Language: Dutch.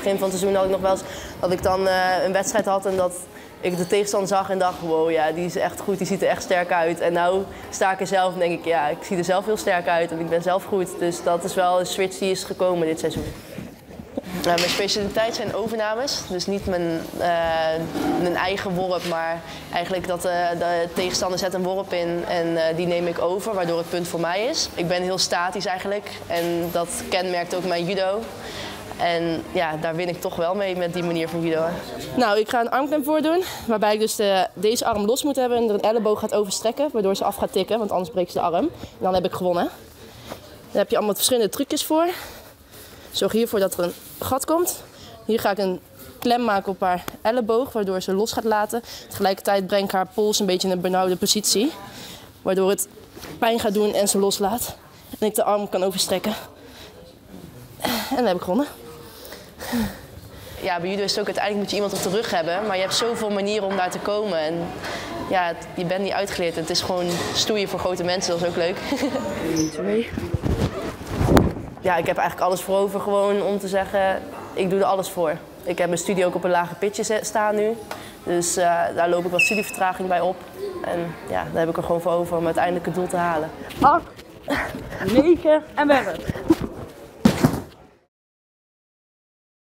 begin van het seizoen had ik nog wel eens dat ik dan een wedstrijd had en dat ik de tegenstander zag en dacht, wow, ja, die is echt goed, die ziet er echt sterk uit. En nou sta ik er zelf en denk ik, ja, ik zie er zelf heel sterk uit en ik ben zelf goed. Dus dat is wel een switch die is gekomen dit seizoen. Mijn specialiteit zijn overnames, dus niet mijn eigen worp, maar eigenlijk dat de tegenstander zet een worp in en die neem ik over, waardoor het punt voor mij is. Ik ben heel statisch eigenlijk en dat kenmerkt ook mijn judo. En ja, daar win ik toch wel mee met die manier van judo. Nou, ik ga een armklem voordoen, waarbij ik dus deze arm los moet hebben en er een elleboog gaat overstrekken, waardoor ze af gaat tikken, want anders breekt ze de arm. En dan heb ik gewonnen. Daar heb je allemaal verschillende trucjes voor. Zorg hiervoor dat er een gat komt. Hier ga ik een klem maken op haar elleboog, waardoor ze los gaat laten. Tegelijkertijd breng ik haar pols een beetje in een benauwde positie, waardoor het pijn gaat doen en ze loslaat. En ik de arm kan overstrekken. En dan heb ik gewonnen. Ja, bij judo is het ook uiteindelijk moet je iemand op de rug hebben, maar je hebt zoveel manieren om daar te komen. En ja, je bent niet uitgeleerd. Het is gewoon stoeien voor grote mensen, dat is ook leuk. 2. Ja, ik heb eigenlijk alles voor over gewoon om te zeggen, ik doe er alles voor. Ik heb mijn studie ook op een lager pitje staan nu. Dus daar loop ik wat studievertraging bij op. En ja, daar heb ik er gewoon voor over om uiteindelijk het doel te halen. 8, 9 en werk.